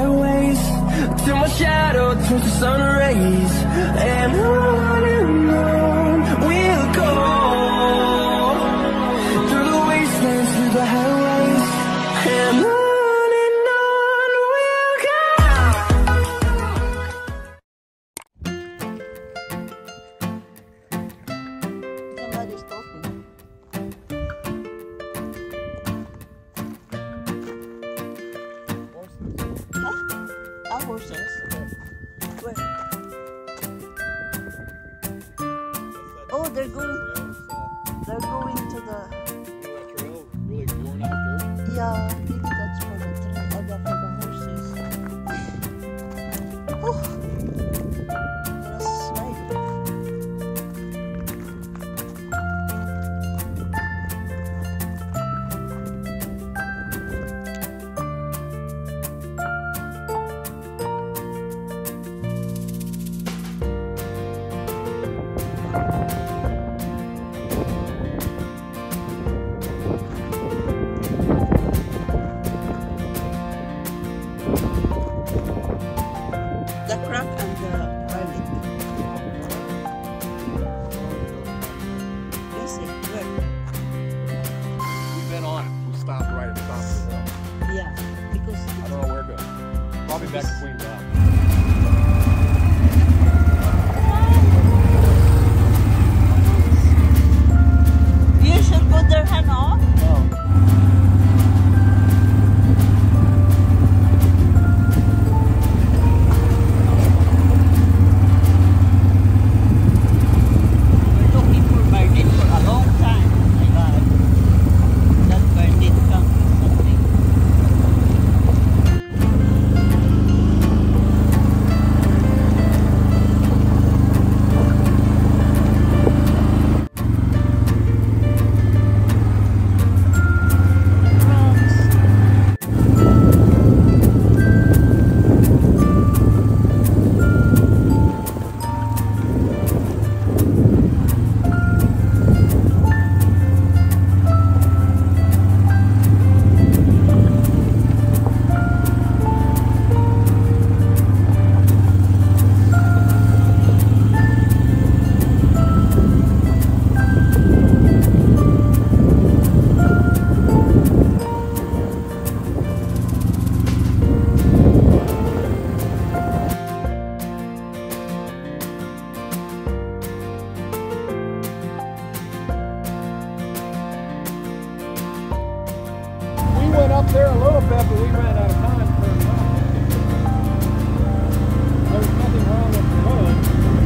highways, till my shadow turns to sun rays. And on we'll go, through the wastelands, through the highways. And on we'll go. Somebody's talking. Our horses. Where? Oh, they're going to the. Trail, really worn out dirt. Yeah, maybe that's for the trail, for the horses. Oh, that's right. The crack and the garlic. Yes, where? We've been on it. We stopped right at the top of the hill. Yeah, because I don't know where it goes. Probably back to Queen Down. you should go there, Hano. We're looking for Bernit for a long time. Oh my God. That Bernit comes with something. We went up there a little bit, but we ran out of time for There's nothing wrong with the road.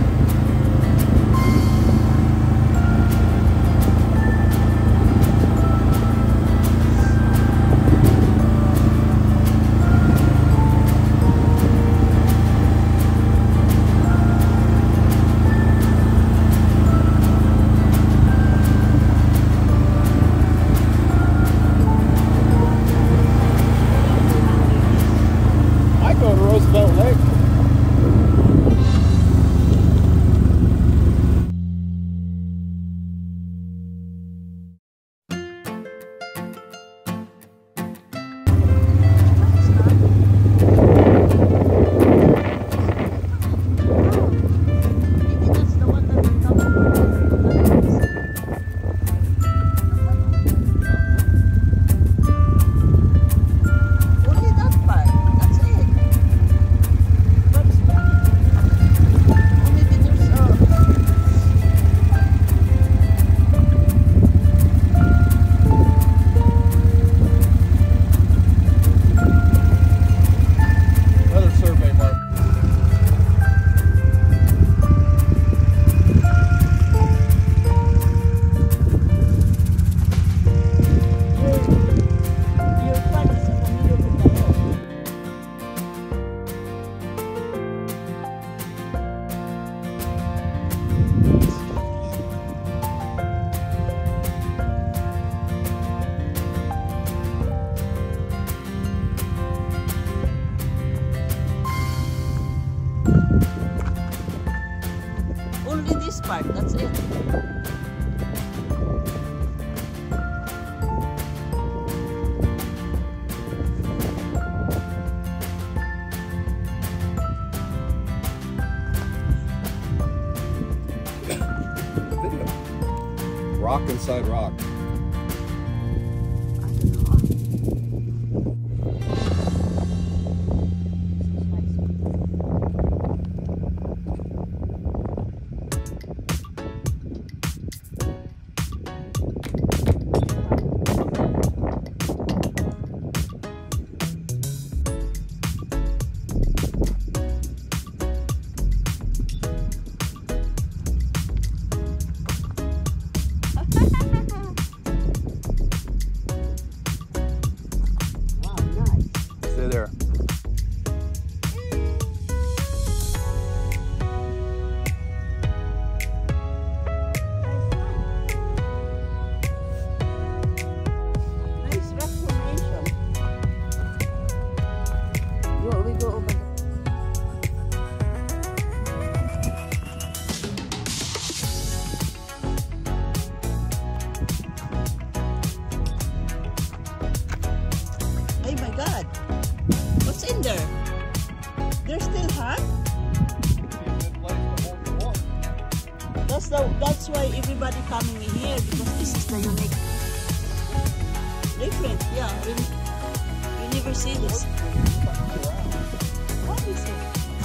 I go to Roosevelt Lake. Maybe that's the one that will come over. Only that part. That's it. What's that? Or maybe there's Another survey mark. your flag is in the middle of the road. Only this part, that's it. rock inside rock. Stay there. Nice rock formation. We go over there. Oh my God! What's in there? They're still hot. That's why everybody coming in here, because this is the unique, different. Yeah, you never see this. What is it?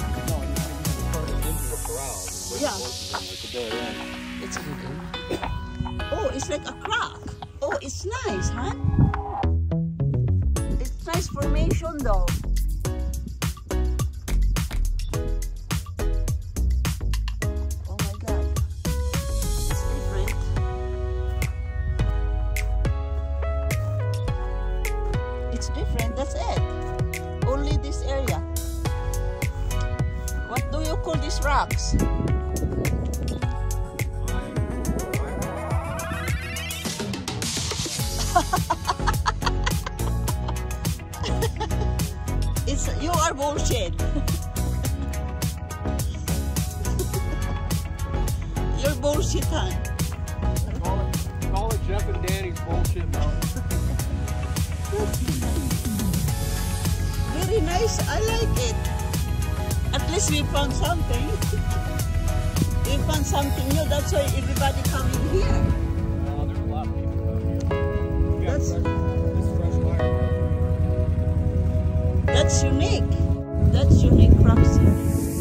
Yeah. It's oh, it's like a crack. Oh, it's nice, huh? It's nice formation though. Oh my God. It's different. It's different, that's it. Only this area. What do you call these rocks? You are bullshit. You're bullshit, huh? Call it Jeff and Danny's bullshit mountain. Very nice. I like it. At least we found something. We found something new. That's why everybody coming here. There's a lot of people here. That's fresh fire. That's unique. That's unique, Proxy.